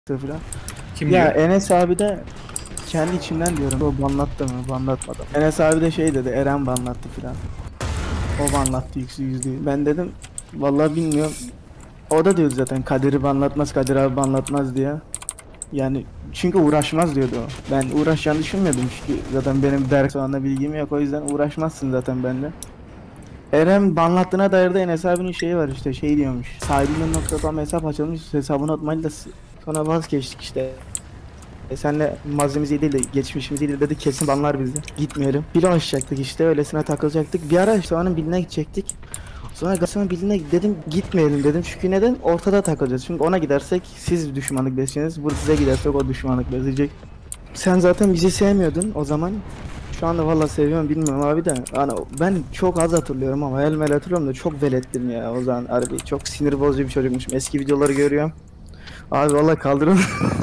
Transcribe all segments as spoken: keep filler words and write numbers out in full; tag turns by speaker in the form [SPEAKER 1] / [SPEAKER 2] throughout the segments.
[SPEAKER 1] falan.
[SPEAKER 2] Kim
[SPEAKER 1] Ya
[SPEAKER 2] diyor?
[SPEAKER 1] Enes abi de kendi içimden diyorum. O banlattı mı? Banlatmadı. Enes abi de şey dedi. Eren banlattı falan. O banlattı yüksü yüzde. Ben dedim vallahi bilmiyorum. O da diyordu zaten Kadir'i banlatmaz, Kadir abi banlatmaz diye. Yani çünkü uğraşmaz diyordu o. Ben uğraşacağını düşünmüyordum çünkü zaten benim ders soğanla bilgim yok, o yüzden uğraşmazsın zaten benimle. Eren banlattığına dair de Enes abinin şeyi var işte şey diyormuş. Sahibinden nokta com hesap açılmış, hesabını atmayla s- sonra vazgeçtik işte. E senle mazimizi değil de geçmişimizi değil dedi, kesin banlar bizi. Gitmeyelim. Bir açacaktık işte, öylesine takılacaktık. Bir ara işte onun biline gidecektik. Sonra Galatasaray'ın biline dedim gitmeyelim dedim. Çünkü neden? Ortada takılacağız. Çünkü ona gidersek siz düşmanlık besleyeceksiniz. Bu size gidersek o düşmanlık besleyecek. Sen zaten bizi sevmiyordun o zaman. Şu anda vallahi seviyorum bilmiyorum abi de. Hani ben çok az hatırlıyorum ama el mel hatırlıyorum da çok velettim ya o zaman harbi. Çok sinir bozucu bir çocukmuşum. Eski videoları görüyorum. Abi vallahi kaldırın.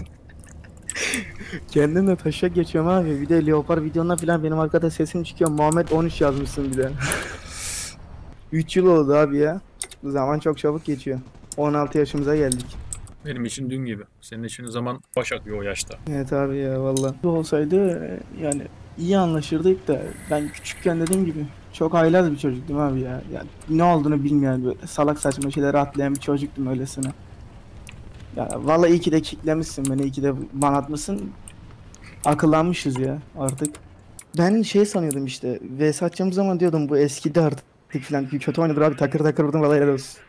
[SPEAKER 1] Kendim de taşak geçiyorum abi. Bir de Leopar videonda falan benim arkada sesim çıkıyor. Muhammed on üç yazmışsın bir de. üç yıl oldu abi ya. Zaman çok çabuk geçiyor. on altı yaşımıza geldik.
[SPEAKER 2] Benim için dün gibi. Senin için zaman baş akıyor o yaşta.
[SPEAKER 1] Evet abi ya valla. Bu olsaydı e, yani iyi anlaşırdık da ben küçükken dediğim gibi çok haylaz bir çocuktum abi ya. Yani ne olduğunu bilmeyen böyle salak saçma şeyleri atlayan bir çocuktum öylesine. Ya valla iyi ki de kicklemişsin beni, iyi ki de ban atmışsın. Akıllanmışız ya artık. Ben şey sanıyordum işte. V S atacağım zaman diyordum bu eskidi artık falan. Kötü oynadır abi, takır takır vurdum vallahi helal olsun.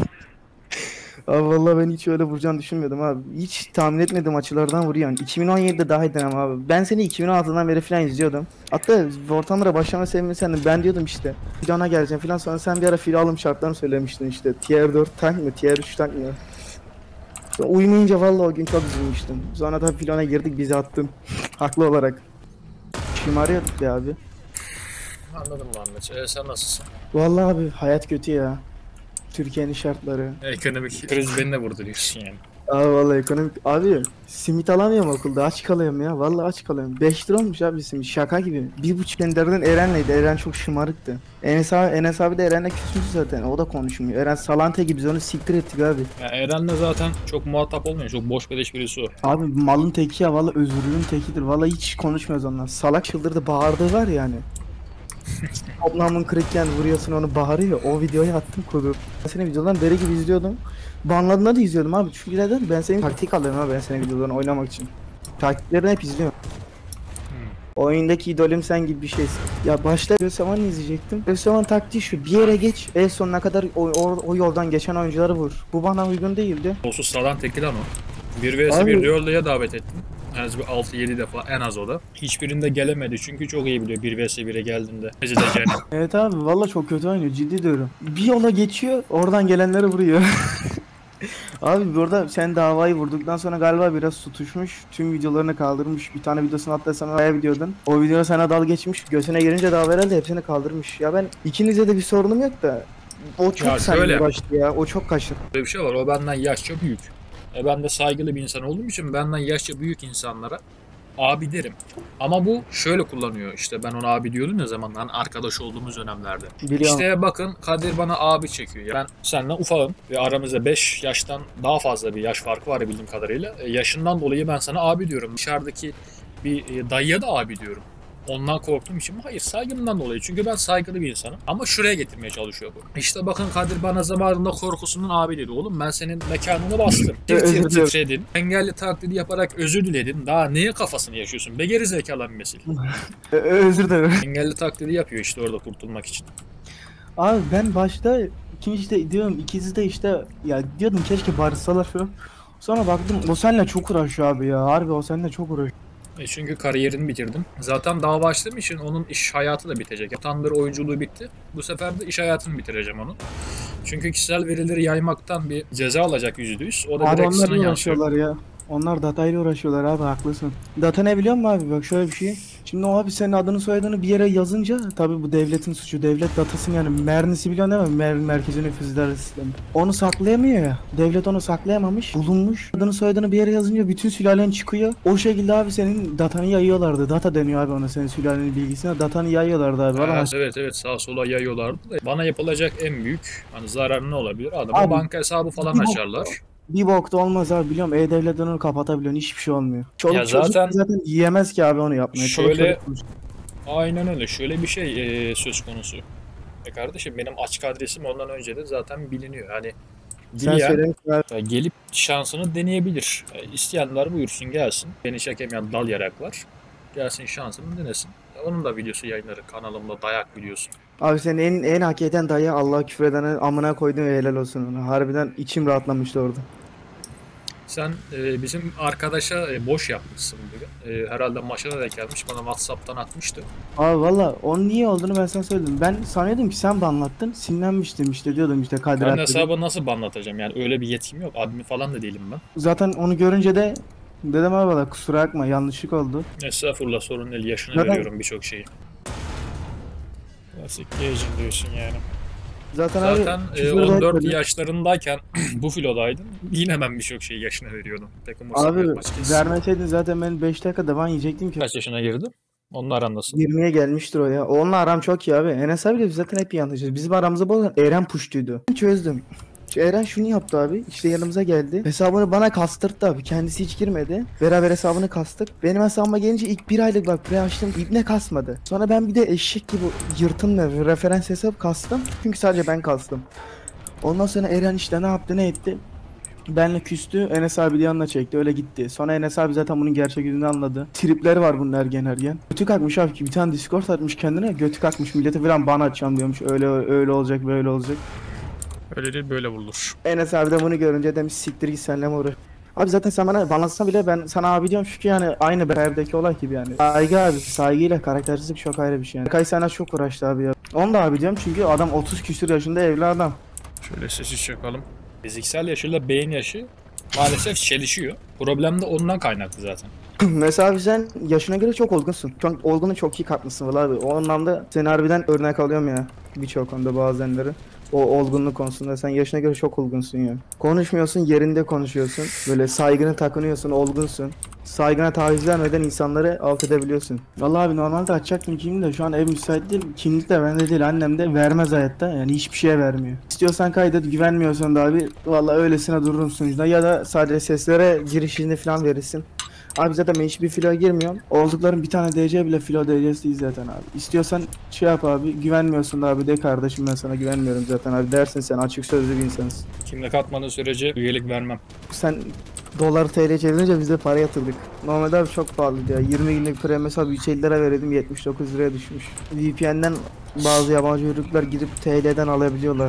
[SPEAKER 1] Abi vallahi ben hiç öyle vuracağını düşünmüyordum abi. Hiç tahmin etmedim açılardan vuruyor. Yani iki bin on yedide daha denem abi. Ben seni iki bin on altıdan beri falan izliyordum. Hatta Wartanner'a başlama sebebim sendin. Ben diyordum işte Fidan'a geleceğim falan, sonra sen bir ara fil alım şartlarını söylemiştin işte. Tier dört tank mı? Tier üç tank mı? Sonra uyumayınca vallahi o gün çok üzülmüştüm. Sonra da filona girdik, bizi attın. Haklı olarak. Şımarıyorduk ya abi.
[SPEAKER 2] Anladım Muhammed. E, sen nasılsın?
[SPEAKER 1] Vallahi abi hayat kötü ya. Türkiye'nin şartları.
[SPEAKER 2] Ekonomik kriz beni de vurdu diyorsun yani.
[SPEAKER 1] Abi vallahi ekonomik. Abi simit alamıyorum okulda. Aç kalıyorum ya. Vallahi aç kalıyorum. beş lira olmuş abi simit. Şaka gibi. Bir buçuk Ender'den Eren'leydi. Eren çok şımarıktı. Enes abi, Enes abi de Eren'le küsmüş zaten. O da konuşmuyor. Eren salante gibi, biz onu siktir ettik abi.
[SPEAKER 2] Ya Eren'le zaten çok muhatap olmuyor. Çok boş beleş birisi o.
[SPEAKER 1] Abi malın teki ya. Vallahi özürlünün tekidir. Vallahi hiç konuşmuyoruz ondan. Salak çıldırdı. Bağırdığı var yani. Toplamın kırıkken vuruyorsun onu, bağırıyor. O videoyu attım kodu. Ben senin videolarını deli gibi izliyordum. Banladığında da izliyordum abi. Çünkü neden? Ben senin taktik alıyorum abi, ben senin videolarını oynamak için. Taktiklerini hep izliyorum.
[SPEAKER 2] Hmm.
[SPEAKER 1] Oyundaki idolüm sen gibi bir şeysin. Ya başta Özsaman'ı izleyecektim. Özsaman taktiği şu: bir yere geç, en sonuna kadar o, o, o yoldan geçen oyuncuları vur. Bu bana uygun değildi.
[SPEAKER 2] Olsun sıradan tekli lan o. bir vs bir
[SPEAKER 1] Abi
[SPEAKER 2] Duello'ya davet ettim. En az bir altı yedi defa en az o da. Hiçbirinde gelemedi çünkü çok iyi biliyor bir vs bire geldiğinde. Ezileceğini.
[SPEAKER 1] evet abi valla çok kötü oynuyor, ciddi diyorum. Bir yola geçiyor, oradan gelenleri vuruyor. Abi burada sen davayı vurduktan sonra galiba biraz tutuşmuş. Tüm videolarını kaldırmış. Bir tane videosunu hatta sana bayağı videodun. O video sana dal geçmiş. Göğsüne girince dava herhalde hepsini kaldırmış. Ya ben ikinize de bir sorunum yok da o
[SPEAKER 2] Ya
[SPEAKER 1] çok seninle
[SPEAKER 2] şöyle.
[SPEAKER 1] uğraştı ya. O çok kaşır.
[SPEAKER 2] Böyle bir şey var. O benden yaşça büyük. E ben de saygılı bir insan olduğum için benden yaşça büyük insanlara abi derim. Ama bu şöyle kullanıyor işte ben ona abi diyordum ya zaman hani arkadaş olduğumuz dönemlerde.
[SPEAKER 1] Biliyorum.
[SPEAKER 2] İşte bakın Kadir bana abi çekiyor. Ben senden ufağım ve aramızda beş yaştan daha fazla bir yaş farkı var bildiğim kadarıyla. E, yaşından dolayı ben sana abi diyorum. Dışarıdaki bir e, dayıya da abi diyorum. Ondan korktuğum için mi? Hayır, saygımdan dolayı. Çünkü ben saygılı bir insanım. Ama şuraya getirmeye çalışıyor bu. İşte bakın Kadir bana zamanında korkusundan abi dedi. Oğlum ben senin mekanını bastım. Tir tir
[SPEAKER 1] Özür dilerim.
[SPEAKER 2] titredin. Engelli taklidi yaparak özür diledin. Daha neye kafasını yaşıyorsun? Be geri zekalı embesil.
[SPEAKER 1] Ö- Özür dilerim.
[SPEAKER 2] Engelli taklidi yapıyor işte orada kurtulmak için.
[SPEAKER 1] Abi ben başta kim işte diyorum, ikisi de işte ya diyordum keşke barışsalar falan. Sonra baktım o seninle çok uğraşıyor abi ya. Harbi o seninle çok uğraşıyor.
[SPEAKER 2] E çünkü kariyerini bitirdim. Zaten dava açtığım için onun iş hayatı da bitecek. Tandır oyunculuğu bitti. Bu sefer de iş hayatını bitireceğim onun. Çünkü kişisel verileri yaymaktan bir ceza alacak yüzde yüz. O da
[SPEAKER 1] Abi
[SPEAKER 2] direkt sana
[SPEAKER 1] onlarla
[SPEAKER 2] yansıyor.
[SPEAKER 1] uğraşıyorlar ya. Onlar datayla uğraşıyorlar abi, haklısın. Data ne biliyor musun abi? Bak şöyle bir şey. Şimdi o abi senin adını soyadını bir yere yazınca tabii bu devletin suçu. Devlet datasını, yani mernisi biliyorsun değil mi? Mer Merkezi Nüfuz İdaresi Sistemi. Onu saklayamıyor ya. Devlet onu saklayamamış. Bulunmuş. Adını soyadını bir yere yazınca bütün sülalen çıkıyor. O şekilde abi senin datanı yayıyorlardı. Data deniyor abi ona, senin sülalenin bilgisine. Datanı yayıyorlardı abi.
[SPEAKER 2] Ha,
[SPEAKER 1] Valla
[SPEAKER 2] evet evet sağa sola yayıyorlardı da bana yapılacak en büyük hani zarar ne olabilir? Adama
[SPEAKER 1] abi
[SPEAKER 2] banka hesabı falan
[SPEAKER 1] bir bok,
[SPEAKER 2] açarlar.
[SPEAKER 1] Bir bokta olmaz abi, biliyorum. E-Devlet onu kapatabiliyorsun. Hiçbir şey olmuyor. Çoluk
[SPEAKER 2] Ya
[SPEAKER 1] çocuk
[SPEAKER 2] zaten
[SPEAKER 1] zaten yiyemez ki abi onu yapmaya. Çoluk
[SPEAKER 2] şöyle
[SPEAKER 1] çocuk.
[SPEAKER 2] aynen öyle. Şöyle bir şey e, söz konusu. E kardeşim benim açık adresim ondan önce de zaten biliniyor. Hani
[SPEAKER 1] Sen
[SPEAKER 2] dileyen
[SPEAKER 1] söylemiştin abi.
[SPEAKER 2] e, gelip şansını deneyebilir. E, isteyenler buyursun gelsin. Beni çekemeyen dal yaraklar. Gelsin şansını denesin. E, onun da videosu yayınları kanalımda dayak biliyorsun.
[SPEAKER 1] Abi senin en, en hak eden dayı Allah'a küfredene amına koydun ve helal olsun ona. Harbiden içim rahatlamıştı orada.
[SPEAKER 2] Sen e, bizim arkadaşa e, boş yapmışsın bugün. E, herhalde maçına da gelmiş. Bana WhatsApp'tan atmıştı.
[SPEAKER 1] Abi valla onun niye olduğunu ben sana söyledim. Ben sanıyordum ki sen banlattın. Sinirlenmiştim işte, diyordum işte Kadir
[SPEAKER 2] Ben
[SPEAKER 1] at dedi.
[SPEAKER 2] hesabı nasıl banlatacağım? Yani öyle bir yetkim yok. Admin falan da değilim ben.
[SPEAKER 1] Zaten onu görünce de dedim abi valla kusura bakma, yanlışlık oldu.
[SPEAKER 2] Estağfurullah, sorun değil. Yaşına
[SPEAKER 1] Zaten
[SPEAKER 2] veriyorum birçok şeyi. Klasik geyicin diyorsun yani.
[SPEAKER 1] zaten abi
[SPEAKER 2] Zaten e,
[SPEAKER 1] küfür de
[SPEAKER 2] on dört
[SPEAKER 1] etmedi.
[SPEAKER 2] yaşlarındayken bu filodaydın. Yine ben birçok şeyi yaşına veriyordum. Pek
[SPEAKER 1] Abi
[SPEAKER 2] umursamıyorum açıkçası.
[SPEAKER 1] vermeseydin zaten ben beş dakikada ban yiyecektim ki.
[SPEAKER 2] Kaç yaşına girdin? Onun aran nasıl?
[SPEAKER 1] yirmiye gelmiştir o ya. Onunla aram çok iyi abi. Enes abiyle biz zaten hep iyi anlaşıyoruz. Bizim aramızı bozan Eren puştuydu. Çözdüm. Şu Eren şunu yaptı abi. İşte yanımıza geldi. Hesabını bana kastırttı abi. Kendisi hiç girmedi. Beraber hesabını kastık. Benim hesabıma gelince ilk bir aylık bak pre açtım. İbne kasmadı. Sonra ben bir de eşek gibi yırtımla referans hesap kastım. Çünkü sadece ben kastım. Ondan sonra Eren işte ne yaptı ne etti. Benle küstü. Enes abi de yanına çekti. Öyle gitti. Sonra Enes abi zaten bunun gerçek yüzünü anladı. Tripleri var bunun ergen ergen. Götü kalkmış abi ki bir tane Discord atmış kendine. Götü kalkmış millete falan ban açacağım diyormuş. Öyle öyle olacak böyle olacak.
[SPEAKER 2] Öyle değil, böyle bulur.
[SPEAKER 1] Enes abi de bunu görünce demiş siktir git senle mi uğraş. Abi zaten sen bana banlatsan bile ben sana abi diyorum çünkü yani aynı Berber'deki olay gibi yani. Saygı abi, saygıyla karaktersizlik çok ayrı bir şey yani. Kay sana çok uğraştı abi ya. Onu da abi diyorum çünkü adam otuz küsur yaşında evli adam.
[SPEAKER 2] Şöyle sesi çakalım. Fiziksel yaşıyla beyin yaşı maalesef çelişiyor. Problem de ondan kaynaklı zaten.
[SPEAKER 1] Mesela abi sen yaşına göre çok olgunsun. Çok olgunu çok iyi katmışsın valla abi. O anlamda seni harbiden örnek alıyorum ya. Birçok konuda bazenleri. O olgunluk konusunda sen yaşına göre çok olgunsun ya. Konuşmuyorsun, yerinde konuşuyorsun. Böyle saygını takınıyorsun, olgunsun. Saygına taviz vermeden insanları alt edebiliyorsun. Vallahi abi normalde açacaktım kimliği de şu an ev müsait değil. Kimlik de bende değil, annem de vermez hayatta. Yani hiçbir şeye vermiyor. İstiyorsan kaydet, güvenmiyorsan da abi vallahi öylesine dururum sunucuda ya da sadece seslere girişini falan verirsin. Abi zaten ben hiçbir filo girmiyorum. Olduklarım bir tane D C bile filo D C'si değil zaten abi. İstiyorsan şey yap abi, güvenmiyorsun da abi de kardeşim ben sana güvenmiyorum zaten abi dersin, sen açık sözlü bir insansın.
[SPEAKER 2] Kimlik atmadığı sürece üyelik vermem.
[SPEAKER 1] Sen dolar T L çevirince biz de para yatırdık. Normalde abi çok pahalıydı ya. yirmi günlük pre mesela yüz elli lira veredim, yetmiş dokuz liraya düşmüş. V P N'den bazı yabancı ürünler gidip T L'den alabiliyorlar.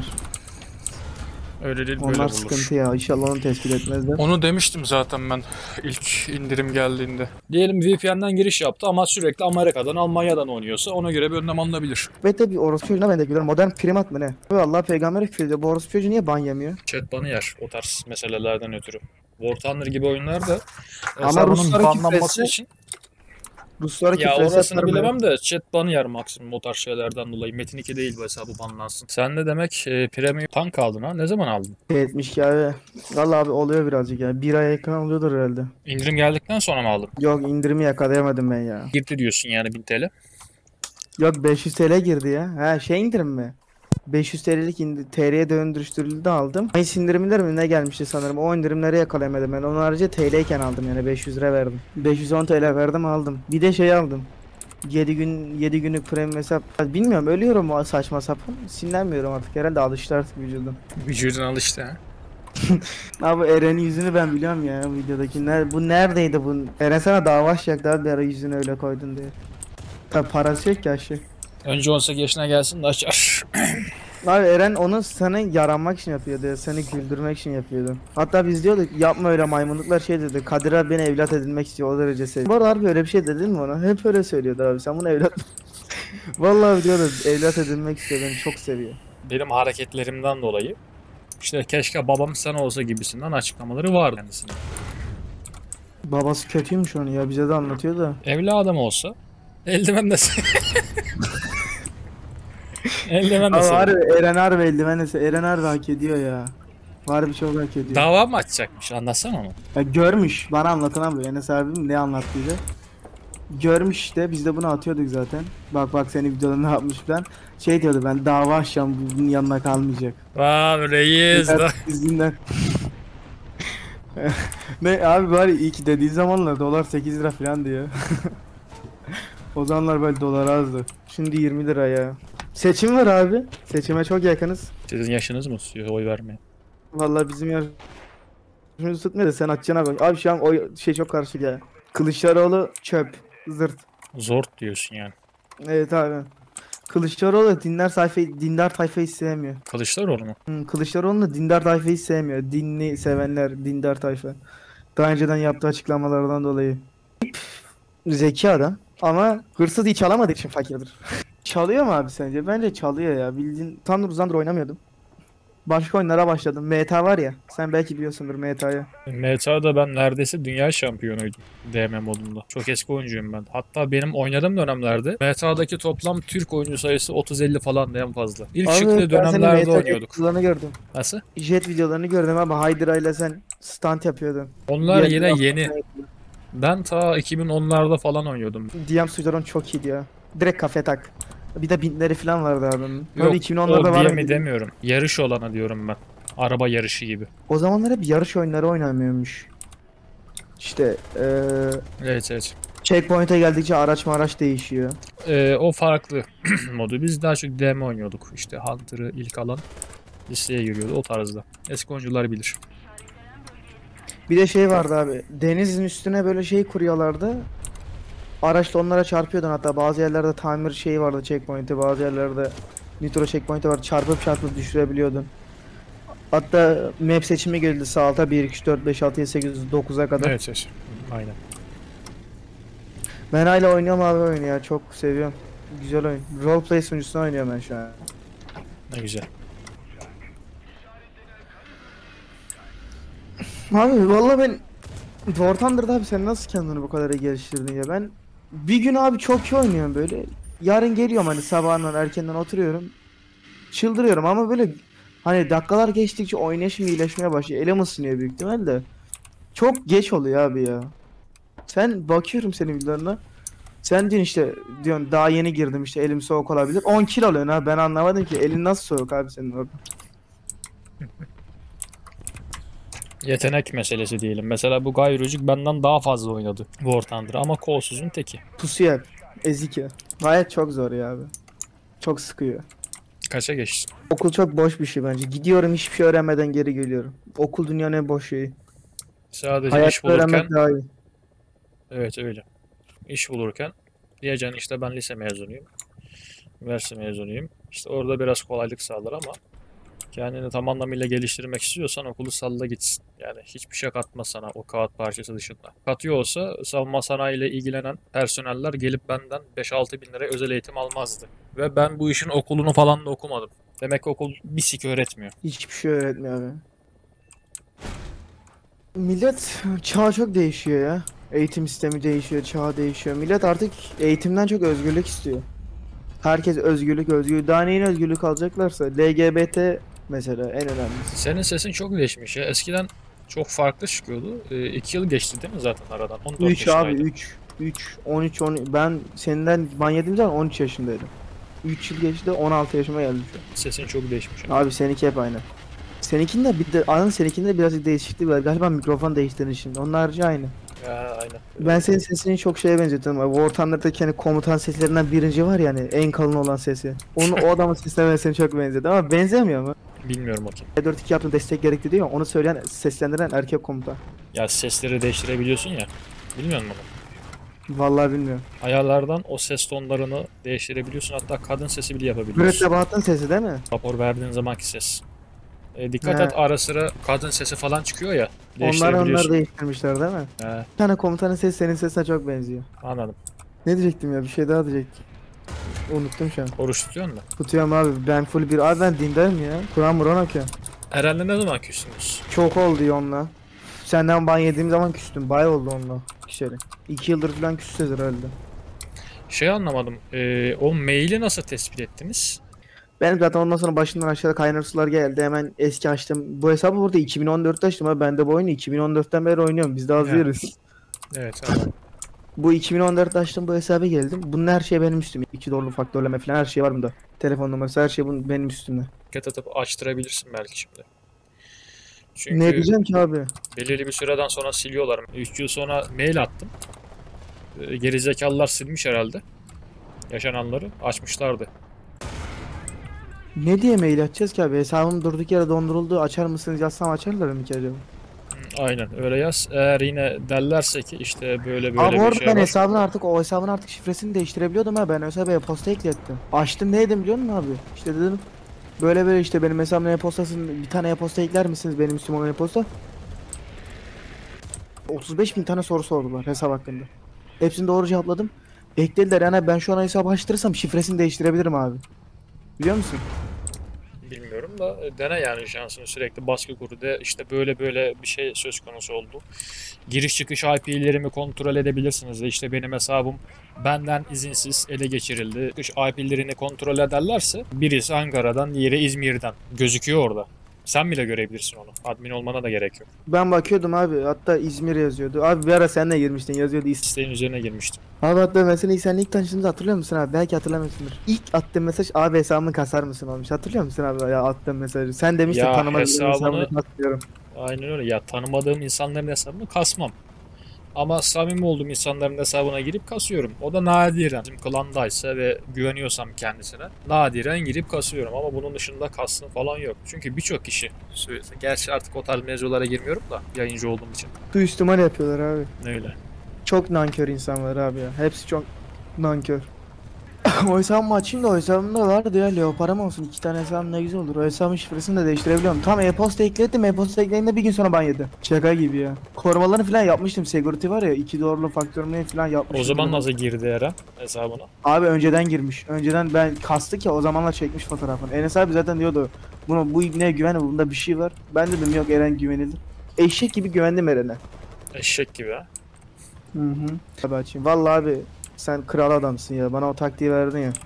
[SPEAKER 2] Öyle değil, böyle
[SPEAKER 1] Onlar
[SPEAKER 2] bulur.
[SPEAKER 1] sıkıntı ya. İnşallah onu tespit etmezler.
[SPEAKER 2] Onu demiştim zaten ben ilk indirim geldiğinde. Diyelim V P N'den giriş yaptı ama sürekli Amerika'dan, Almanya'dan oynuyorsa ona göre bir önlem alınabilir.
[SPEAKER 1] Ve de bir orospu çocuğuna ben de gülüyorum. Modern primat mı ne? Ve Allah peygambere küfür ediyor. Bu orospu çocuğu niye ban yemiyor?
[SPEAKER 2] Chat banı yer o tarz meselelerden ötürü. War Thunder gibi oyunlarda
[SPEAKER 1] Ama
[SPEAKER 2] hesabının
[SPEAKER 1] Ruslara
[SPEAKER 2] banlanması
[SPEAKER 1] küfretse-
[SPEAKER 2] için
[SPEAKER 1] Ruslara
[SPEAKER 2] ya
[SPEAKER 1] küfür
[SPEAKER 2] orasını
[SPEAKER 1] etmez.
[SPEAKER 2] bilemem de chat banı yer maksimum o tarz şeylerden dolayı. Metin iki değil bu hesabı banlansın. Sen de demek e, premium tank aldın ha? Ne zaman aldın?
[SPEAKER 1] Etmiş ki abi. Vallahi abi oluyor birazcık ya. Bir ay yakın oluyordur herhalde.
[SPEAKER 2] İndirim geldikten sonra mı aldın?
[SPEAKER 1] Yok, indirimi yakalayamadım ben ya.
[SPEAKER 2] Girdi diyorsun yani bin T L.
[SPEAKER 1] Yok, beş yüz T L girdi ya. Ha şey indirim mi? beş yüz T L'lik indi T L'ye döndürüştürüldü aldım. Mayıs indirimler mi ne gelmişti sanırım. O indirimleri yakalayamadım ben. Onun harici T L'yken aldım yani beş yüz lira verdim. beş yüz on T L verdim aldım. Bir de şey aldım. yedi gün yedi günlük premium hesap. Bilmiyorum, ölüyorum o saçma sapan. Sinirlenmiyorum artık, herhalde alıştı artık vücudum.
[SPEAKER 2] Vücudun alıştı ha.
[SPEAKER 1] Abi Eren'in yüzünü ben biliyorum ya videodaki. Ner bu neredeydi bu? Eren sana dava açacaktı abi bir ara yüzünü öyle koydun diye. Tabi parası yok ki aşı.
[SPEAKER 2] Önce on sekiz yaşına gelsin de açar.
[SPEAKER 1] Abi Eren onu sana yaranmak için yapıyordu. Seni güldürmek için yapıyordu. Hatta biz diyorduk yapma öyle maymunluklar, şey dedi. Kadir abi beni evlat edinmek istiyor, o derece seviyor. Bu arada harbi öyle bir şey dedin mi ona? Hep öyle söylüyordu abi, sen bunu evlat... Vallahi diyordu evlat edinmek istiyor, beni çok seviyor.
[SPEAKER 2] Benim hareketlerimden dolayı işte keşke babam sen olsa gibisinden açıklamaları vardı kendisine.
[SPEAKER 1] Babası kötüymüş onu ya, bize de anlatıyor da.
[SPEAKER 2] Evladım olsa eldiven de eldiven de
[SPEAKER 1] Abi
[SPEAKER 2] severim.
[SPEAKER 1] harbi Eren harbi eldiven ise Eren harbi hak ediyor ya. Harbi çok hak ediyor.
[SPEAKER 2] Dava mı açacakmış, anlatsana onu.
[SPEAKER 1] Ya görmüş, bana anlatan abi, Enes abim ne anlattıydı. Görmüş işte, biz de bunu atıyorduk zaten. Bak bak senin videoda ne yapmış falan. Şey diyordu, ben dava açacağım, bunun yanına kalmayacak.
[SPEAKER 2] Vay reis da.
[SPEAKER 1] Yüzünden. Ne abi bari iyi ki dediği zamanlar dolar sekiz lira falan diyor. O zamanlar böyle dolar azdı. Şimdi yirmi lira ya. Seçim var abi. Seçime çok yakınız.
[SPEAKER 2] Sizin yaşınız mı tutuyor oy vermeye?
[SPEAKER 1] Vallahi bizim yaşımızı tutmuyor da sen açacağına bak. Abi şu an o şey çok karışık ya. Kılıçdaroğlu çöp. Zırt.
[SPEAKER 2] Zor diyorsun yani.
[SPEAKER 1] Evet abi. Kılıçdaroğlu dindar sayfayı, dindar tayfayı sevmiyor.
[SPEAKER 2] Kılıçdaroğlu mu?
[SPEAKER 1] Hmm, Kılıçdaroğlu da dindar tayfayı sevmiyor. Dinli sevenler, dindar tayfa. Daha önceden yaptığı açıklamalardan dolayı. Zeki adam. Ama hırsız hiç çalamadığı için fakirdir. Çalıyor mu abi sence? Bence çalıyor ya. Bildiğin tam uzandır oynamıyordum. Başka oyunlara başladım. M T A var ya. Sen belki biliyorsundur M T A'yı.
[SPEAKER 2] M T A'da ben neredeyse dünya şampiyonuydum D M modunda. Çok eski oyuncuyum ben. Hatta benim oynadığım dönemlerde M T A'daki toplam Türk oyuncu sayısı otuz elli falan en fazla. İlk
[SPEAKER 1] Abi
[SPEAKER 2] çıktığı
[SPEAKER 1] ben senin
[SPEAKER 2] dönemlerde
[SPEAKER 1] M T A
[SPEAKER 2] oynuyorduk.
[SPEAKER 1] videolarını gördüm.
[SPEAKER 2] Nasıl?
[SPEAKER 1] Jet videolarını gördüm ama Hydra ile sen stunt yapıyordun.
[SPEAKER 2] Onlar
[SPEAKER 1] Diğer
[SPEAKER 2] yine yeni. Ben ta iki bin onlarda falan oynuyordum.
[SPEAKER 1] D M suçların çok iyiydi ya. Direkt kafe tak. Bir de bintleri falan vardı adamın.
[SPEAKER 2] Yok,
[SPEAKER 1] Tabii iki bin onlarda
[SPEAKER 2] o
[SPEAKER 1] var
[SPEAKER 2] diye mi
[SPEAKER 1] mıydı?
[SPEAKER 2] demiyorum. Yarış olana diyorum ben. Araba yarışı gibi.
[SPEAKER 1] O zamanlar hep yarış oyunları oynanmıyormuş. İşte eee
[SPEAKER 2] Evet evet.
[SPEAKER 1] checkpoint'e geldikçe araç maraç değişiyor.
[SPEAKER 2] Ee, o farklı modu. Biz daha çok D M oynuyorduk. İşte Hunter'ı ilk alan listeye giriyordu o tarzda. Eski oyuncular bilir.
[SPEAKER 1] Bir de şey vardı abi. Denizin üstüne böyle şey kuruyorlardı. Araçla onlara çarpıyordun, hatta bazı yerlerde tamir şeyi vardı, checkpoint'i, bazı yerlerde nitro checkpoint'i vardı, çarpıp çarpıp düşürebiliyordun. Hatta map seçimi geldi sağ alta bir, iki, üç, dört, beş, altı, yedi, sekiz, dokuza kadar.
[SPEAKER 2] Evet evet. Aynen.
[SPEAKER 1] Ben hala oynuyorum abi oyunu ya, çok seviyorum. Güzel oyun. Roleplay sunucusunu oynuyorum ben şu an.
[SPEAKER 2] Ne güzel.
[SPEAKER 1] Abi vallahi ben War Thunder'da abi sen nasıl kendini bu kadar iyi geliştirdin ya? Ben bir gün abi çok iyi oynuyorum böyle. Yarın geliyorum hani sabahından erkenden oturuyorum. Çıldırıyorum ama böyle hani dakikalar geçtikçe oynayışım iyileşmeye başlıyor. Elim ısınıyor büyük ihtimalle. Çok geç oluyor abi ya. Sen bakıyorum senin videolarına. Sen diyorsun işte, diyorsun daha yeni girdim işte elim soğuk olabilir. on kill alıyorsun ha, ben anlamadım ki elin nasıl soğuk abi senin orada.
[SPEAKER 2] Yetenek meselesi diyelim. Mesela bu Gayrocuk benden daha fazla oynadı War Thunder ama kolsuzun teki.
[SPEAKER 1] Pusuya ezik ya. Gayet çok zor ya abi. Çok sıkıyor.
[SPEAKER 2] Kaça geçtin?
[SPEAKER 1] Okul çok boş bir şey bence. Gidiyorum hiçbir şey öğrenmeden geri geliyorum. Okul dünyanın en boş şeyi.
[SPEAKER 2] Sadece iş
[SPEAKER 1] Hayatta
[SPEAKER 2] bulurken,
[SPEAKER 1] öğrenmek daha iyi.
[SPEAKER 2] evet öyle. İş bulurken diyeceksin işte ben lise mezunuyum. Üniversite mezunuyum. İşte orada biraz kolaylık sağlar ama kendini tam anlamıyla geliştirmek istiyorsan okulu salla gitsin. Yani hiçbir şey katmaz sana o kağıt parçası dışında. Katıyor olsa savunma sanayiyle ilgilenen personeller gelip benden beş altı bin liraya özel eğitim almazdı. Ve ben bu işin okulunu falan da okumadım. Demek ki okul bir sik öğretmiyor.
[SPEAKER 1] Hiçbir şey öğretmiyor abi. Millet çağ çok değişiyor ya. Eğitim sistemi değişiyor, çağ değişiyor. Millet artık eğitimden çok özgürlük istiyor. Herkes özgürlük, özgürlük. Daha neyin özgürlük alacaklarsa. L G B T mesela en önemlisi.
[SPEAKER 2] Senin sesin çok değişmiş ya. Eskiden çok farklı çıkıyordu. E, iki yıl geçti değil mi zaten aradan? on dört
[SPEAKER 1] üç abi
[SPEAKER 2] yaşındaydın.
[SPEAKER 1] üç. üç, on üç, on. Ben senden ban yediğim zaman on üç yaşındaydım. üç yıl geçti, on altı yaşıma geldim şu an.
[SPEAKER 2] Sesin çok değişmiş.
[SPEAKER 1] Abi seninki hep aynı. Seninkinde bir de anın seninkinde de birazcık değişiklik var. Galiba mikrofon değiştirdin şimdi. Onun harici aynı.
[SPEAKER 2] Ya aynen.
[SPEAKER 1] Ben senin sesini çok şeye benzetiyorum. Abi, War Thunder'daki hani komutan seslerinden birinci var yani en kalın olan sesi. Onu o adamın sesine ben seni çok benzedi ama benzemiyor mu?
[SPEAKER 2] Bilmiyorum o kim.
[SPEAKER 1] E dört iki yaptım destek gerekti diyor. Onu söyleyen, seslendiren erkek komutan.
[SPEAKER 2] Ya sesleri değiştirebiliyorsun ya. Bilmiyor musun onu?
[SPEAKER 1] Vallahi bilmiyorum.
[SPEAKER 2] Ayarlardan o ses tonlarını değiştirebiliyorsun. Hatta kadın sesi bile yapabiliyorsun.
[SPEAKER 1] Mürettebatın sesi değil mi?
[SPEAKER 2] Rapor verdiğin zamanki ses. E, dikkat
[SPEAKER 1] He.
[SPEAKER 2] et ara sıra kadın sesi falan çıkıyor ya.
[SPEAKER 1] Onlar onlar
[SPEAKER 2] Değiştirebiliyorsun.
[SPEAKER 1] değiştirmişler değil mi?
[SPEAKER 2] He,
[SPEAKER 1] Bir tane komutanın sesi senin sesine çok benziyor.
[SPEAKER 2] anladım.
[SPEAKER 1] Ne diyecektim ya, bir şey daha diyecektim. Unuttum şu an.
[SPEAKER 2] Oruç tutuyorsun mu?
[SPEAKER 1] Tutuyorum abi, ben full bir abi, ben dindarım ya. Kur'an Muran okuyorum.
[SPEAKER 2] Eren'le ne zaman küstünüz?
[SPEAKER 1] Çok oldu ya onunla. Senden ban yediğim zaman küstüm. Bay oldu onunla. Kişeri. İki yıldır falan küsüz herhalde.
[SPEAKER 2] Şey anlamadım. E, o maili nasıl tespit ettiniz?
[SPEAKER 1] Benim zaten ondan sonra başından aşağıda kaynar sular geldi. Hemen eski açtım. Bu hesabı burada iki bin on dörtte açtım abi. Ben de bu oyunu iki bin on dörtten beri oynuyorum. Biz de az
[SPEAKER 2] He.
[SPEAKER 1] yeriz.
[SPEAKER 2] Evet anladım.
[SPEAKER 1] Bu iki bin on dörtte açtım bu hesaba geldim. Bunun her şey benim üstüme. İki doğrulu faktörleme falan her şey var bunda. Telefon numarası her şey bunun benim üstümde.
[SPEAKER 2] Dikkat edip açtırabilirsin belki şimdi. Çünkü
[SPEAKER 1] Ne diyeceğim ki abi?
[SPEAKER 2] belirli bir süreden sonra siliyorlar. üç yıl sonra mail attım. Ee, Gerizekalılar silmiş herhalde. Yaşananları açmışlardı.
[SPEAKER 1] Ne diye mail atacağız ki abi? Hesabım durduk yere donduruldu. Açar mısınız yazsam açarlar mı ki acaba?
[SPEAKER 2] Hı, aynen öyle yaz. Eğer yine derlerse ki işte böyle
[SPEAKER 1] Abi
[SPEAKER 2] böyle
[SPEAKER 1] bu
[SPEAKER 2] bir
[SPEAKER 1] arada
[SPEAKER 2] şey
[SPEAKER 1] ben
[SPEAKER 2] var.
[SPEAKER 1] hesabın artık o hesabın artık şifresini değiştirebiliyordum ha. Ben ÖSB'ye posta eklettim. Açtım ne dedim biliyor musun abi? İşte dedim böyle böyle işte benim hesabımın e-postasını bir tane e-posta ekler misiniz benim üstüme e-posta? otuz beş bin tane soru sordular hesap hakkında. Hepsini doğru cevapladım. Eklediler yani ben şu an hesabı açtırırsam şifresini değiştirebilirim abi. Biliyor musun?
[SPEAKER 2] Bilmiyorum da e, dene yani şansını, sürekli baskı kur de işte böyle böyle bir şey söz konusu oldu. Giriş çıkış I P'lerimi kontrol edebilirsiniz de işte benim hesabım benden izinsiz ele geçirildi. Çıkış I P'lerini kontrol ederlerse birisi Ankara'dan, diğeri İzmir'den gözüküyor orada. Sen bile görebilirsin onu. Admin olmana da gerek yok.
[SPEAKER 1] Ben bakıyordum abi hatta İzmir yazıyordu. Abi bir ara sen de girmiştin yazıyordu İzmir.
[SPEAKER 2] İsteğin üzerine girmiştim.
[SPEAKER 1] Abi hatta mesela sen ilk tanıştığımızda hatırlıyor musun abi? Belki hatırlamıyorsundur. İlk attığım mesaj abi hesabımı kasar mısın olmuş. Hatırlıyor musun abi ya attığım mesajı? Sen demiştin
[SPEAKER 2] Ya
[SPEAKER 1] tanımadığım
[SPEAKER 2] hesabını
[SPEAKER 1] hesabımı kasmıyorum.
[SPEAKER 2] aynen öyle. Ya tanımadığım insanların hesabını kasmam. Ama samimi olduğum insanların hesabına girip kasıyorum. O da nadiren. Bizim klandaysa ve güveniyorsam kendisine nadiren girip kasıyorum. Ama bunun dışında kastım falan yok. Çünkü birçok kişi, gerçi artık o tarz mevzulara girmiyorum da yayıncı olduğum için.
[SPEAKER 1] Suistimal yapıyorlar abi.
[SPEAKER 2] Öyle.
[SPEAKER 1] Çok nankör insanlar abi ya. Hepsi çok nankör. O hesabımı açayım da o hesabımda vardı ya Leoparam olsun. İki tane hesabım ne güzel olur. O hesabın şifresini de değiştirebiliyorum. Tam e-posta ekledim. E-posta eklediğinde bir gün sonra ban yedi. Şaka gibi ya. Korumalarını falan yapmıştım. Security var ya. iki doğrulu faktörünü falan yapmıştım.
[SPEAKER 2] O zaman nasıl girdi Eren hesabına?
[SPEAKER 1] Abi önceden girmiş. Önceden ben kastık ya o zamanlar çekmiş fotoğrafını. Enes abi zaten diyordu. Bunu bu ibneye güven bunda bir şey var. Ben dedim yok Eren güvenilir. Eşek gibi güvendim Eren'e.
[SPEAKER 2] Eşek gibi ha.
[SPEAKER 1] Hı hı. Abi açayım. Vallahi abi sen kral adamsın ya. Bana o taktiği verdin ya.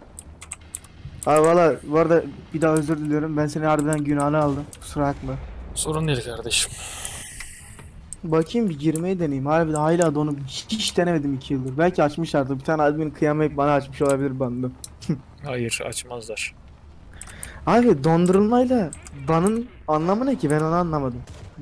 [SPEAKER 1] Abi valla bu arada bir daha özür diliyorum. Ben seni harbiden günahını aldım. Kusura bakma.
[SPEAKER 2] Sorun değil kardeşim.
[SPEAKER 1] Bakayım bir girmeyi deneyeyim. Harbiden hala da onu hiç denemedim iki yıldır. Belki açmışlardı. Bir tane admin kıyamayıp bana açmış olabilir bandı.
[SPEAKER 2] Hayır, açmazlar.
[SPEAKER 1] Abi dondurulmayla banın anlamı ne ki? Ben onu anlamadım.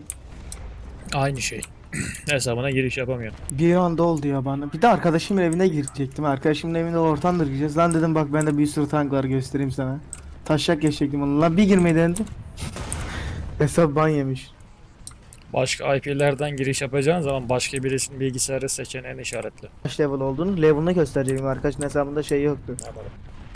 [SPEAKER 2] Aynı şey. Hesabına giriş yapamıyorsun.
[SPEAKER 1] Bir anda oldu ya bana. Bir de arkadaşımın evine girecektim. Arkadaşımın evinde ortamdır gireceğiz. Lan dedim bak bende bir sürü tank var göstereyim sana. Taşak geçecektim onu. Lan bir girmeyi denedim. Hesap ban yemiş.
[SPEAKER 2] Başka I P'lerden giriş yapacağın zaman başka birisinin bilgisayarı seçeneğini işaretle.
[SPEAKER 1] Kaç level olduğunu level'ını gösterecektim. Arkadaşın hesabında şey yoktu.
[SPEAKER 2] Anladım.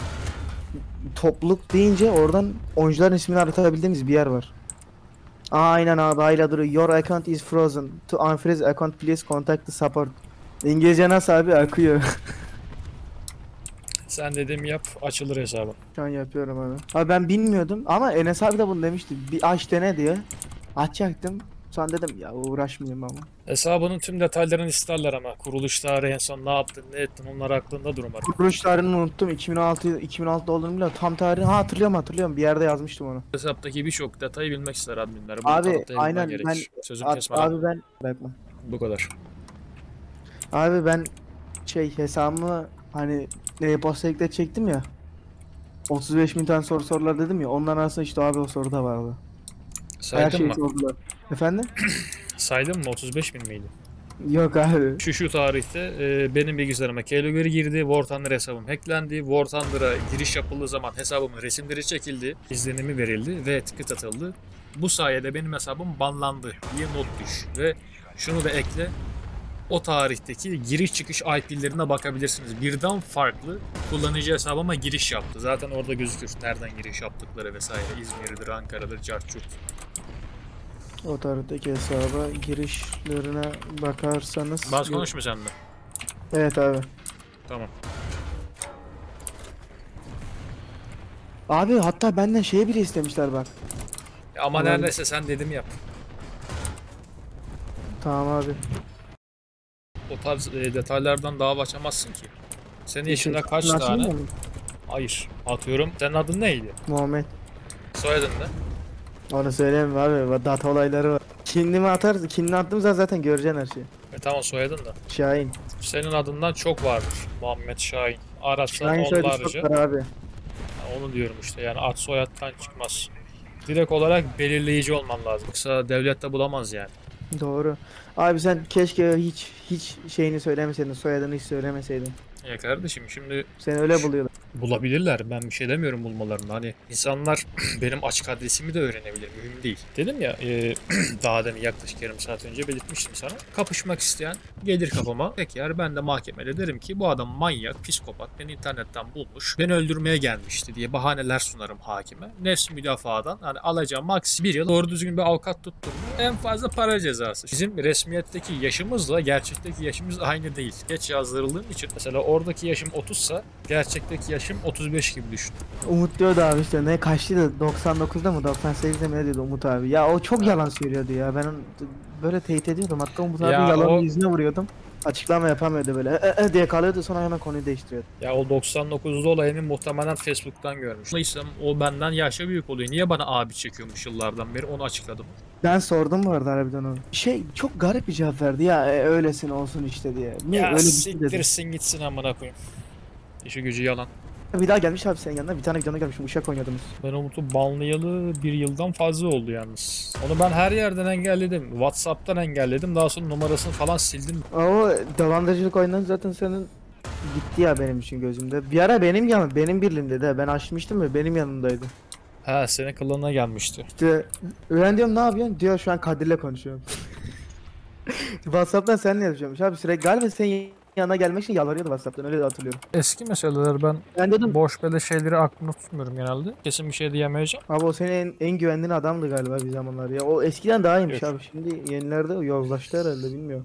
[SPEAKER 1] Topluluk deyince oradan oyuncuların ismini aratabildiğimiz bir yer var. Aynen abi hala duruyor. Your account is frozen. To unfreeze account please contact the support. İngilizce nasıl abi akıyor.
[SPEAKER 2] Sen dediğimi yap, açılır hesabın.
[SPEAKER 1] Şu an yapıyorum abi. Abi ben bilmiyordum ama Enes abi de bunu demişti. Bir aç dene diye. Açacaktım. Sonra dedim ya uğraşmayayım ama.
[SPEAKER 2] Hesabının tüm detaylarını isterler ama. Kuruluş tarihi, en son ne yaptın, ne ettin, onlar aklında dur umarım.
[SPEAKER 1] Kuruluş tarihini unuttum. iki bin altı iki bin altıda olduğunu biliyorum. Tam tarihini ha hatırlıyorum hatırlıyorum. Bir yerde yazmıştım onu.
[SPEAKER 2] Hesaptaki birçok detayı bilmek ister adminler. Bunu
[SPEAKER 1] Abi
[SPEAKER 2] kanıtlayabilmen
[SPEAKER 1] aynen
[SPEAKER 2] gerekir.
[SPEAKER 1] ben
[SPEAKER 2] Sözüm
[SPEAKER 1] a-
[SPEAKER 2] kesmeden.
[SPEAKER 1] abi ben bakma.
[SPEAKER 2] Bu kadar.
[SPEAKER 1] Abi ben şey hesabımı hani e-posta ekle çektim ya. otuz beş bin tane soru sorular dedim ya. Onların arasında işte abi o soru da vardı. Her
[SPEAKER 2] Saydın
[SPEAKER 1] şeyi
[SPEAKER 2] mı?
[SPEAKER 1] sordular. Efendim?
[SPEAKER 2] Saydın mı? otuz beş bin miydi?
[SPEAKER 1] Yok abi.
[SPEAKER 2] Şu şu tarihte e, benim bilgisayarıma keylogger girdi, War Thunder hesabım hacklendi, War Thunder'a giriş yapıldığı zaman hesabımın resimleri çekildi, izlenimi verildi ve ticket atıldı. Bu sayede benim hesabım banlandı diye not düş ve şunu da ekle, o tarihteki giriş çıkış I P'lerine bakabilirsiniz. Birden farklı kullanıcı hesabıma giriş yaptı. Zaten orada gözükür nereden giriş yaptıkları vesaire. İzmir'dir, Ankara'dır, Carçurt.
[SPEAKER 1] O tarihteki hesaba girişlerine bakarsanız.
[SPEAKER 2] Baz konuşma sen de.
[SPEAKER 1] Evet abi.
[SPEAKER 2] Tamam.
[SPEAKER 1] Abi hatta benden şey bile istemişler bak.
[SPEAKER 2] Ama
[SPEAKER 1] Olabilir.
[SPEAKER 2] neredeyse sen dedim yap.
[SPEAKER 1] Tamam abi.
[SPEAKER 2] O tarz e, detaylardan dava açamazsın ki. Senin yaşında kaç
[SPEAKER 1] Nasıl
[SPEAKER 2] tane?
[SPEAKER 1] mı?
[SPEAKER 2] Hayır. Atıyorum. Senin adın neydi?
[SPEAKER 1] Muhammed.
[SPEAKER 2] Soyadın ne?
[SPEAKER 1] Onu söyleyeyim abi. Data olayları var. Kindimi atarız. Kindini attığım zaman zaten göreceksin her şeyi.
[SPEAKER 2] E tamam, soyadın da.
[SPEAKER 1] Şahin.
[SPEAKER 2] Senin adından çok vardır. Muhammed Şahin. Araçlar
[SPEAKER 1] Şahin soyadı
[SPEAKER 2] onlarca.
[SPEAKER 1] çok var abi.
[SPEAKER 2] Ha, onu diyorum işte, yani ad soyaddan çıkmaz. direkt olarak belirleyici olman lazım. Yoksa devlet de bulamaz yani.
[SPEAKER 1] Doğru. Abi sen keşke hiç hiç şeyini söylemeseydin, soyadını hiç söylemeseydin.
[SPEAKER 2] Ya kardeşim şimdi
[SPEAKER 1] Seni öyle buluyorlar.
[SPEAKER 2] bulabilirler. Ben bir şey demiyorum bulmalarını. Hani insanlar benim açık adresimi de öğrenebilir. Mühim değil. Dedim ya e, daha demin yaklaşık yarım saat önce belirtmiştim sana. Kapışmak isteyen gelir kapıma. Peki yer ben de mahkemede derim ki bu adam manyak, psikopat. Beni internetten bulmuş. Beni öldürmeye gelmişti diye bahaneler sunarım hakime. Nefs müdafadan hani alacağım max bir yıl. Doğru düzgün bir avukat tuttum mu en fazla para cezası. Bizim resmiyetteki yaşımızla gerçekteki yaşımız aynı değil. Geç yazdırıldığım için mesela oradaki yaşım otuzsa gerçekteki yaşım otuz beş gibi düşün.
[SPEAKER 1] Umut diyordu abi işte ne kaçtıydı doksan dokuzda mı doksan sekizde mi ne diyordu Umut abi. Ya o çok yalan söylüyordu ya. Ben onu böyle teyit ediyordum. Hatta Umut abi
[SPEAKER 2] Ya
[SPEAKER 1] yalanın
[SPEAKER 2] o-
[SPEAKER 1] yüzüne vuruyordum. Açıklama yapamıyordu böyle. E, e diye kalıyordu sonra hemen konuyu değiştiriyordu.
[SPEAKER 2] Ya o doksan dokuzda olayını muhtemelen Facebook'tan görmüş. Dolayısıyla o benden yaşça büyük oluyor. Niye bana abi çekiyormuş yıllardan beri onu açıkladım.
[SPEAKER 1] Ben sordum bu arada harbiden onu. Şey çok garip bir cevap verdi ya e, öylesin olsun işte diye. Ne
[SPEAKER 2] Ya
[SPEAKER 1] öyle bir şey dedi.
[SPEAKER 2] siktirsin gitsin amına koyayım. İşi gücü yalan.
[SPEAKER 1] Bir daha gelmiş abi senin yanına bir tane videona gelmiş Uşak oynuyordunuz.
[SPEAKER 2] Ben Umut'u banlayalı bir yıldan fazla oldu yalnız. Onu ben her yerden engelledim. WhatsApp'tan engelledim. Daha sonra numarasını falan sildim.
[SPEAKER 1] O dolandırıcılık oyundan zaten senin gitti ya benim için gözümde. Bir ara benim yanım benim birliğimde de ben açmıştım ve benim yanımdaydı.
[SPEAKER 2] Ha senin kılığına gelmişti.
[SPEAKER 1] İşte ben diyorum ne yapıyorsun? Diyor şu an Kadir'le konuşuyorum. WhatsApp'tan seninle yazışıyormuş abi sürekli galiba senin yanına gelmek için yalvarıyordu WhatsApp'tan öyle de hatırlıyorum.
[SPEAKER 2] Eski meseleler ben
[SPEAKER 1] Ben dedim
[SPEAKER 2] boş böyle şeyleri aklımda tutmuyorum genelde. Kesin bir şey diyemeyeceğim.
[SPEAKER 1] abi o senin en, en güvendiğin adamdı galiba bir zamanlar ya. O eskiden daha iyiymiş
[SPEAKER 2] Yok.
[SPEAKER 1] abi şimdi yenilerde yozlaştı herhalde bilmiyorum.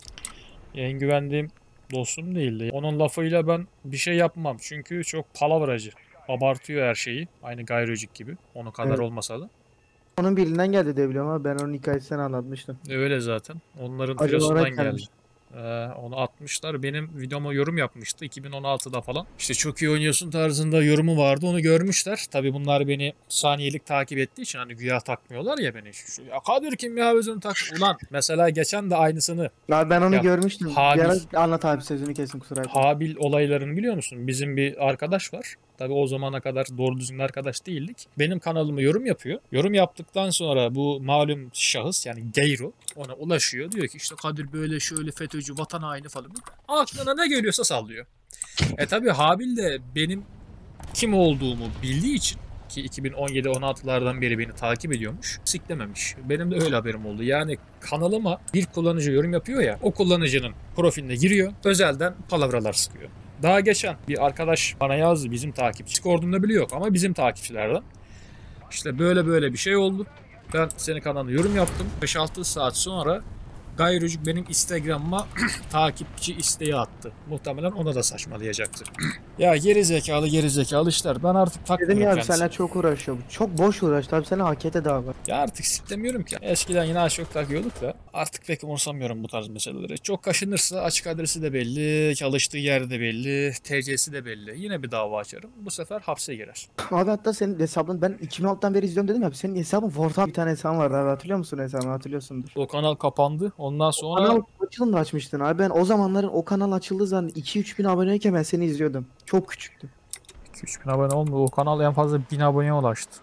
[SPEAKER 2] En güvendiğim dostum değildi. Onun lafıyla ben bir şey yapmam. Çünkü çok palavracı. Abartıyor her şeyi. Aynı gayrocik gibi. Onun kadar
[SPEAKER 1] Evet.
[SPEAKER 2] olmasa da.
[SPEAKER 1] Onun birinden geldi diye biliyorum ama ben onun hikayesini anlatmıştım.
[SPEAKER 2] E, Öyle zaten. Onların
[SPEAKER 1] Acaba
[SPEAKER 2] filosundan
[SPEAKER 1] oraya
[SPEAKER 2] geldi.
[SPEAKER 1] gelmiş.
[SPEAKER 2] Ee, onu atmışlar. Benim videoma yorum yapmıştı iki bin on altıda falan. İşte çok iyi oynuyorsun tarzında yorumu vardı. Onu görmüşler. Tabii bunlar beni saniyelik takip ettiği için hani güya takmıyorlar ya beni. Şu, şu- ya Kadir kim ya bizim tak. Ulan mesela geçen de aynısını
[SPEAKER 1] Abi ben onu
[SPEAKER 2] Ya,
[SPEAKER 1] görmüştüm.
[SPEAKER 2] Habil.
[SPEAKER 1] Bir ara anlat abi sözünü kesin kusura bakma.
[SPEAKER 2] Habil olaylarını biliyor musun? Bizim bir arkadaş var. Tabii o zamana kadar doğru düzgün arkadaş değildik. Benim kanalıma yorum yapıyor. Yorum yaptıktan sonra bu malum şahıs yani Geyro ona ulaşıyor. Diyor ki işte Kadir böyle şöyle FETÖ'cü, vatan haini falan. Aklına ne geliyorsa sallıyor. E tabii Habil de benim kim olduğumu bildiği için ki iki bin on yedi on altılardan beri beni takip ediyormuş. Siklememiş. Benim de öyle haberim oldu. Yani kanalıma bir kullanıcı yorum yapıyor ya o kullanıcının profiline giriyor. Özelden palavralar sıkıyor. Daha geçen bir arkadaş bana yazdı bizim takipçi. Discord'umda bile yok ama bizim takipçilerden. İşte böyle böyle bir şey oldu. Ben senin kanalına yorum yaptım. beş altı saat sonra Gayrocuk benim Instagram'ıma takipçi isteği attı. Muhtemelen ona da saçmalayacaktı. Ya geri zekalı geri zekalı işler. Ben artık takmıyorum
[SPEAKER 1] Dedim ya abi
[SPEAKER 2] kendisine.
[SPEAKER 1] seninle çok uğraşıyor. Çok boş uğraştı abi seni hak ede daha var.
[SPEAKER 2] Ya artık siklemiyorum ki. Eskiden yine az çok takıyorduk da artık pek umursamıyorum bu tarz meseleleri. Çok kaşınırsa açık adresi de belli, çalıştığı yer de belli, T C'si de belli. Yine bir dava açarım. Bu sefer hapse girer.
[SPEAKER 1] Abi hatta senin hesabın ben iki bin altıdan beri izliyorum dedim ya abi senin hesabın Fortnite bir tane hesabın vardı abi hatırlıyor musun hesabını hatırlıyorsundur.
[SPEAKER 2] O kanal kapandı. Ondan sonra
[SPEAKER 1] Kanal kaç yılında açmıştın abi ben o zamanların o kanal açıldığı zaman iki üç bin aboneyken ben seni izliyordum. Çok küçüktü.
[SPEAKER 2] iki üç bin abone olmuyor. O kanal en fazla bin aboneye ulaştı.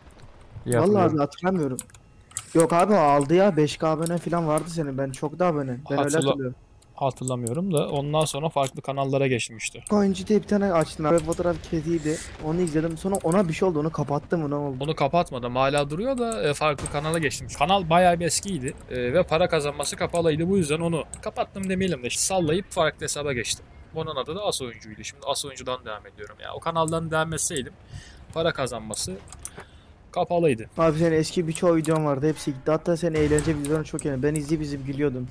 [SPEAKER 2] diye
[SPEAKER 1] Vallahi
[SPEAKER 2] hatırlıyorum.
[SPEAKER 1] abi hatırlamıyorum. Yok abi o aldı ya beş K abone falan vardı senin ben çok da abone. Ben öyle
[SPEAKER 2] Hatırla-
[SPEAKER 1] hatırlıyorum.
[SPEAKER 2] Hatırlamıyorum da ondan sonra farklı kanallara geçtim işte.
[SPEAKER 1] Oyuncu diye bir tane açtın abi fotoğraf kediydi. Onu izledim sonra ona bir şey oldu onu kapattım mı ne oldu?
[SPEAKER 2] Onu kapatmadım. Hala duruyor da e, farklı kanala geçtim. Kanal bayağı bir eskiydi e, ve para kazanması kapalıydı. Bu yüzden onu kapattım demeyelim de işte sallayıp farklı hesaba geçtim. Bunun adı da As Oyuncuydu. Şimdi As Oyuncu'dan devam ediyorum. Ya o kanaldan devam etseydim para kazanması kapalıydı.
[SPEAKER 1] Abi senin eski birçok videon vardı hepsi gitti. Hatta senin eğlence videolarını çok yani. Ben izleyip izleyip gülüyordum.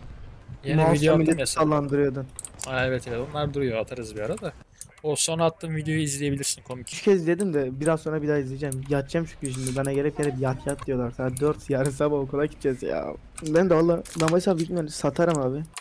[SPEAKER 2] Yeni
[SPEAKER 1] Mouse'la
[SPEAKER 2] video attım
[SPEAKER 1] milleti
[SPEAKER 2] mesela.
[SPEAKER 1] sallandırıyordun.
[SPEAKER 2] Ha, evet evet onlar duruyor atarız bir ara da. O son attığım videoyu izleyebilirsin komik.
[SPEAKER 1] Üç kez izledim de biraz sonra bir daha izleyeceğim. Yatacağım çünkü şimdi bana gelip gelip yat yat diyorlar. Saat dört yarın sabah okula gideceğiz ya. Ben de valla normal hesabı bilmiyorum satarım abi.